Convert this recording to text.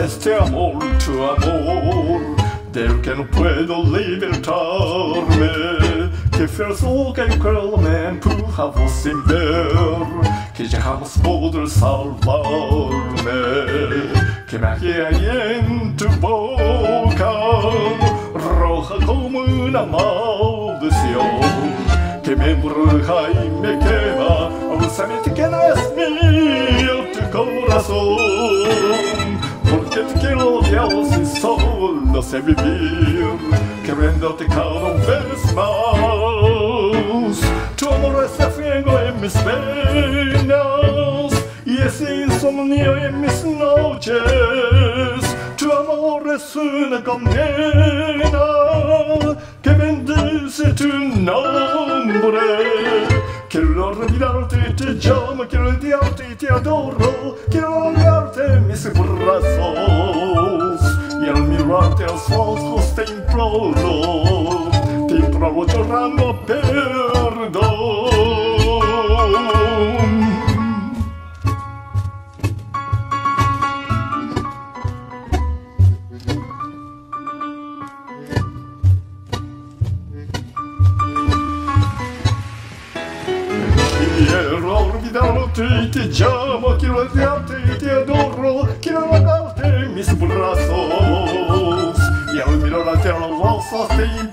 este amor, tu amor, del que no puedo libertarme, que fiel que el me empujaba sin ver, que ya jamás podré salvarme, que me hallé ahí en tu boca, roja como una maldición, que me embruja y me quema, dulcemente que no es mío tu corazón, porque te quiero Dios y solo sé vivir, queriéndote cada vez más. Tu amor es el fuego en mis venas y ese insomnio en mis noches. Tu amor es una condena que bendice tu nombre. Quiero olvidarte, te llamo, quiero odiarte y te adoro. Quiero olvidarte en mis brazos y al mirarte a los ojos te imploro llorando perdón. Quiero olvidarte y te llamo, quiero odiarte y te adoro, quiero guardarte en mis brazos y al mirarte a los ojos te